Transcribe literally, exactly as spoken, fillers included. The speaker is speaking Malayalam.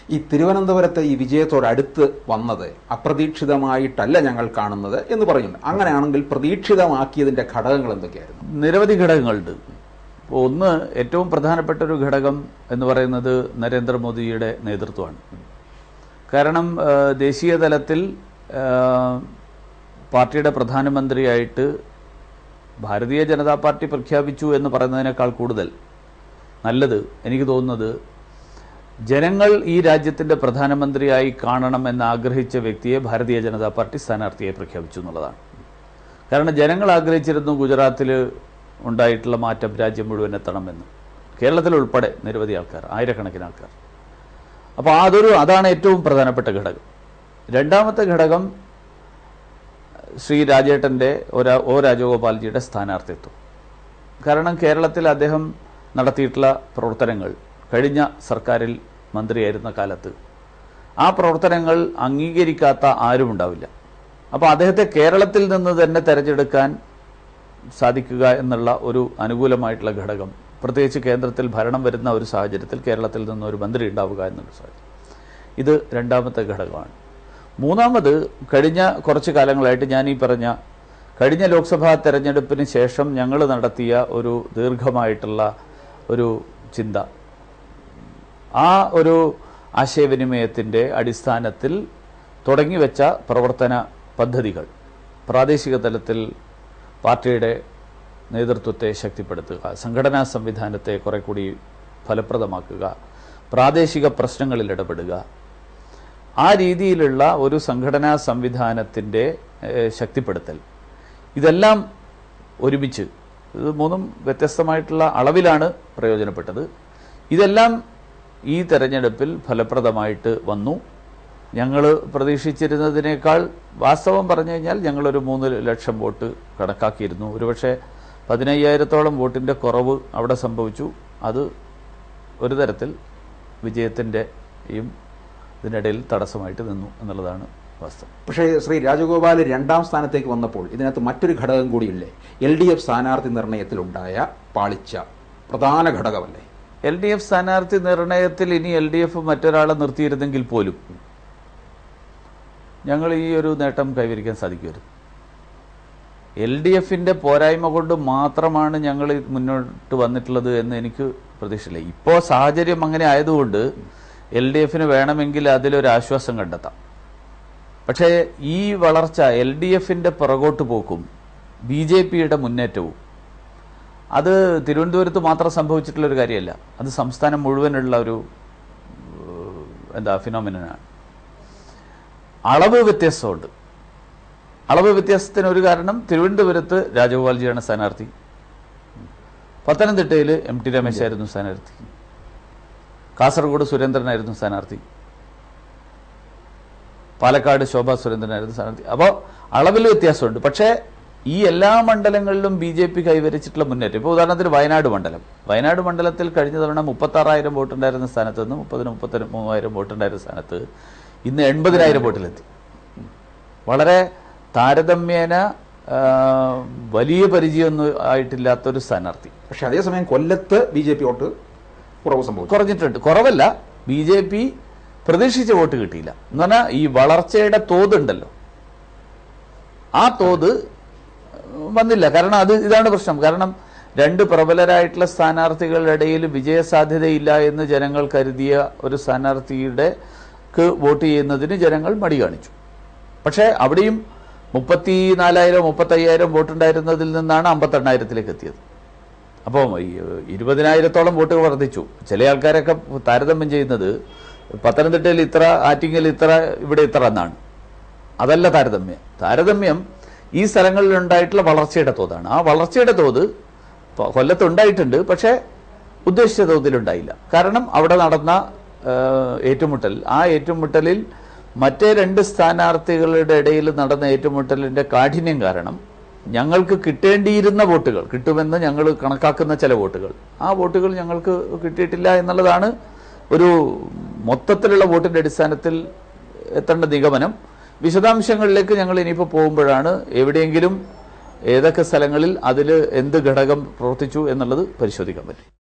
ഈ തിരുവനന്തപുരത്തെ ഈ വിജയത്തോടടുത്ത് വന്നത് അപ്രതീക്ഷിതമായിട്ടല്ല ഞങ്ങൾ കാണുന്നത് എന്ന് പറയുന്നുണ്ട്. അങ്ങനെയാണെങ്കിൽ പ്രതീക്ഷിതമാക്കിയതിന്റെ ഘടകങ്ങൾ എന്തൊക്കെയായിരുന്നു? നിരവധി ഘടകങ്ങളുണ്ട്. ഒന്ന്, ഏറ്റവും പ്രധാനപ്പെട്ട ഒരു ഘടകം എന്ന് പറയുന്നത് നരേന്ദ്രമോദിയുടെ നേതൃത്വമാണ്. കാരണം ദേശീയ തലത്തിൽ പാർട്ടിയുടെ പ്രധാനമന്ത്രിയായിട്ട് ഭാരതീയ ജനതാ പാർട്ടി പ്രഖ്യാപിച്ചു എന്ന് പറയുന്നതിനേക്കാൾ കൂടുതൽ നല്ലത് എനിക്ക് തോന്നുന്നത് ജനങ്ങൾ ഈ രാജ്യത്തിൻ്റെ പ്രധാനമന്ത്രിയായി കാണണമെന്ന് ആഗ്രഹിച്ച വ്യക്തിയെ ഭാരതീയ ജനതാ പാർട്ടി സ്ഥാനാർത്ഥിയായി പ്രഖ്യാപിച്ചു എന്നുള്ളതാണ്. കാരണം ജനങ്ങൾ ആഗ്രഹിച്ചിരുന്നു ഗുജറാത്തിൽ ഉണ്ടായിട്ടുള്ള മാറ്റം രാജ്യം മുഴുവൻ എത്തണമെന്ന്. കേരളത്തിലുൾപ്പെടെ നിരവധി ആൾക്കാർ, ആയിരക്കണക്കിന് ആൾക്കാർ. അപ്പോൾ അതൊരു അതാണ് ഏറ്റവും പ്രധാനപ്പെട്ട ഘടകം. രണ്ടാമത്തെ ഘടകം ശ്രീ രാജേട്ടൻ്റെ ഒ രാജഗോപാൽജിയുടെ സ്ഥാനാർത്ഥിത്വം. കാരണം കേരളത്തിൽ അദ്ദേഹം നടത്തിയിട്ടുള്ള പ്രവർത്തനങ്ങൾ കഴിഞ്ഞ സർക്കാരിൽ മന്ത്രിയായിരുന്ന കാലത്ത് ആ പ്രവർത്തനങ്ങൾ അംഗീകരിക്കാത്ത ആരും ഉണ്ടാവില്ല. അപ്പോൾ അദ്ദേഹത്തെ കേരളത്തിൽ നിന്ന് തന്നെ തിരഞ്ഞെടുക്കാൻ സാധിക്കുക എന്നുള്ള ഒരു അനുകൂലമായിട്ടുള്ള ഘടകം, പ്രത്യേകിച്ച് കേന്ദ്രത്തിൽ ഭരണം വരുന്ന ഒരു സാഹചര്യത്തിൽ കേരളത്തിൽ നിന്ന് ഒരു മന്ത്രി ഉണ്ടാവുക എന്നുള്ള സാഹചര്യം, ഇത് രണ്ടാമത്തെ ഘടകമാണ്. മൂന്നാമത്, കഴിഞ്ഞ കുറച്ച് കാലങ്ങളായിട്ട് ഞാൻ ഈ പറഞ്ഞ കഴിഞ്ഞ ലോക്സഭാ തെരഞ്ഞെടുപ്പിന് ശേഷം ഞങ്ങൾ നടത്തിയ ഒരു ദീർഘമായിട്ടുള്ള ഒരു ചിന്ത, ആ ഒരു ആശയവിനിമയത്തിൻ്റെ അടിസ്ഥാനത്തിൽ തുടങ്ങിവെച്ച പ്രവർത്തന പദ്ധതികൾ, പ്രാദേശിക തലത്തിൽ പാർട്ടിയുടെ നേതൃത്വത്തെ ശക്തിപ്പെടുത്തുക, സംഘടനാ സംവിധാനത്തെ കുറെ കൂടി ഫലപ്രദമാക്കുക, പ്രാദേശിക പ്രശ്നങ്ങളിൽ ഇടപെടുക, ആ രീതിയിലുള്ള ഒരു സംഘടനാ സംവിധാനത്തിൻ്റെ ശക്തിപ്പെടുത്തൽ, ഇതെല്ലാം ഒരുമിച്ച്, ഇത് മൂന്നും വ്യത്യസ്തമായിട്ടുള്ള അളവിലാണ് പ്രയോജനപ്പെട്ടത്. ഇതെല്ലാം ഈ തെരഞ്ഞെടുപ്പിൽ ഫലപ്രദമായിട്ട് വന്നു. ഞങ്ങൾ പ്രതീക്ഷിച്ചിരുന്നതിനേക്കാൾ, വാസ്തവം പറഞ്ഞു കഴിഞ്ഞാൽ ഞങ്ങളൊരു മൂന്ന് ലക്ഷം വോട്ട് കണക്കാക്കിയിരുന്നു. ഒരുപക്ഷെ പതിനയ്യായിരത്തോളം വോട്ടിൻ്റെ കുറവ് അവിടെ സംഭവിച്ചു. അത് ഒരു തരത്തിൽ വിജയത്തിൻ്റെയും ഇതിനിടയിൽ തടസ്സമായിട്ട് നിന്നു എന്നുള്ളതാണ് വാസ്തവം. പക്ഷേ ശ്രീ രാജഗോപാൽ രണ്ടാം സ്ഥാനത്തേക്ക് വന്നപ്പോൾ ഇതിനകത്ത് മറ്റൊരു ഘടകം കൂടിയില്ലേ? എൽ ഡി എഫ് സ്ഥാനാർത്ഥി നിർണയത്തിലുണ്ടായ പാളിച്ച പ്രധാന ഘടകമല്ലേ? എൽ ഡി എഫ് സ്ഥാനാർത്ഥി നിർണയത്തിൽ ഇനി എൽ ഡി എഫ് മറ്റൊരാളെ നിർത്തിയിരുന്നെങ്കിൽ പോലും ഞങ്ങൾ ഈ ഒരു നേട്ടം കൈവരിക്കാൻ സാധിക്കുമായിരുന്നു. എൽ ഡി എഫിൻ്റെ പോരായ്മ കൊണ്ട് മാത്രമാണ് ഞങ്ങൾ മുന്നോട്ട് വന്നിട്ടുള്ളത് എന്ന് എനിക്ക് പ്രതീക്ഷയില്ല. ഇപ്പോൾ സാഹചര്യം അങ്ങനെ ആയതുകൊണ്ട് എൽ ഡി എഫിന് വേണമെങ്കിൽ അതിലൊരു ആശ്വാസം കണ്ടെത്താം. പക്ഷേ ഈ വളർച്ച, എൽ ഡി എഫിൻ്റെ പുറകോട്ട് പോക്കും ബി ജെ പിയുടെ മുന്നേറ്റവും, അത് തിരുവനന്തപുരത്ത് മാത്രം സംഭവിച്ചിട്ടുള്ളൊരു കാര്യമല്ല, അത് സംസ്ഥാനം മുഴുവനുള്ള ഒരു എന്താ ഫിനോമിനനാണ്. അളവ് വ്യത്യാസമുണ്ട്. അളവ് വ്യത്യാസത്തിന് ഒരു കാരണം തിരുവനന്തപുരത്ത് രാജഗോപാൽജിയാണ് സ്ഥാനാർത്ഥി, പത്തനംതിട്ടയിൽ എം ടി രമേശായിരുന്നു സ്ഥാനാർത്ഥി, കാസർഗോഡ് സുരേന്ദ്രനായിരുന്നു സ്ഥാനാർത്ഥി, പാലക്കാട് ശോഭാ സുരേന്ദ്രനായിരുന്നു സ്ഥാനാർത്ഥി. അപ്പോൾ അളവിൽ വ്യത്യാസമുണ്ട്. പക്ഷേ ഈ എല്ലാ മണ്ഡലങ്ങളിലും ബി ജെ പി കൈവരിച്ചിട്ടുള്ള മുന്നേറ്റം, ഇപ്പോൾ ഉദാഹരണത്തിന് വയനാട് മണ്ഡലം വയനാട് മണ്ഡലത്തിൽ കഴിഞ്ഞ തവണ മുപ്പത്താറായിരം വോട്ടുണ്ടായിരുന്ന സ്ഥാനത്ത് നിന്ന് മുപ്പതിന് മുപ്പത്തി മൂവായിരം വോട്ടുണ്ടായിരുന്ന സ്ഥാനത്ത് ഇന്ന് എൺപതിനായിരം വോട്ടിലെത്തി. വളരെ താരതമ്യേന വലിയ പരിചയമൊന്നും ആയിട്ടില്ലാത്തൊരു സ്ഥാനാർത്ഥി. പക്ഷെ അതേസമയം കൊല്ലത്ത് ബി ജെ പി വോട്ട് കുറവ് സംഭവിച്ചു, കുറഞ്ഞിട്ടുണ്ട്. കുറവല്ല, ബി ജെ പി പ്രതീക്ഷിച്ച വോട്ട് കിട്ടിയില്ല എന്ന് പറഞ്ഞാൽ ഈ വളർച്ചയുടെ തോതുണ്ടല്ലോ, ആ തോത് വന്നില്ല. കാരണം അത് ഇതാണ് പ്രശ്നം. കാരണം രണ്ട് പ്രബലരായിട്ടുള്ള സ്ഥാനാർത്ഥികളുടെ ഇടയിൽ വിജയസാധ്യതയില്ല എന്ന് ജനങ്ങൾ കരുതിയ ഒരു സ്ഥാനാർത്ഥിയുടെ വോട്ട് ചെയ്യുന്നതിന് ജനങ്ങൾ മടി കാണിച്ചു. പക്ഷേ അവിടെയും മുപ്പത്തി നാലായിരം മുപ്പത്തയ്യായിരം വോട്ടുണ്ടായിരുന്നതിൽ നിന്നാണ് അമ്പത്തെണ്ണായിരത്തിലേക്ക് എത്തിയത്. അപ്പോൾ ഈ ഇരുപതിനായിരത്തോളം വോട്ടുകൾ വർദ്ധിച്ചു. ചില ആൾക്കാരൊക്കെ താരതമ്യം ചെയ്യുന്നത് പത്തനംതിട്ടയിൽ ഇത്ര, ആറ്റിങ്ങൽ ഇത്ര, ഇവിടെ ഇത്ര എന്നാണ്. അതല്ല താരതമ്യം. താരതമ്യം ഈ സ്ഥലങ്ങളിൽ ഉണ്ടായിട്ടുള്ള വളർച്ചയുടെ തോതാണ്. ആ വളർച്ചയുടെ തോത് കൊല്ലത്തുണ്ടായിട്ടുണ്ട്, പക്ഷേ ഉദ്ദേശിച്ച തോതിലുണ്ടായില്ല. കാരണം അവിടെ നടന്ന ഏറ്റുമുട്ടൽ, ആ ഏറ്റുമുട്ടലിൽ മറ്റേ രണ്ട് സ്ഥാനാർത്ഥികളുടെ ഇടയിൽ നടന്ന ഏറ്റുമുട്ടലിൻ്റെ കാഠിന്യം കാരണം ഞങ്ങൾക്ക് കിട്ടേണ്ടിയിരുന്ന വോട്ടുകൾ, കിട്ടുമെന്ന് ഞങ്ങൾ കണക്കാക്കുന്ന ചില വോട്ടുകൾ, ആ വോട്ടുകൾ ഞങ്ങൾക്ക് കിട്ടിയിട്ടില്ല എന്നുള്ളതാണ് ഒരു മൊത്തത്തിലുള്ള വോട്ടിൻ്റെ അടിസ്ഥാനത്തിൽ എത്തേണ്ട നിഗമനം. വിശദാംശങ്ങളിലേക്ക് ഞങ്ങൾ ഇനിയിപ്പോൾ പോകുമ്പോഴാണ് എവിടെയെങ്കിലും ഏതൊക്കെ സ്ഥലങ്ങളിൽ അതിൽ എന്ത് ഘടകം പ്രവർത്തിച്ചു എന്നുള്ളത് പരിശോധിക്കാൻ പറ്റും.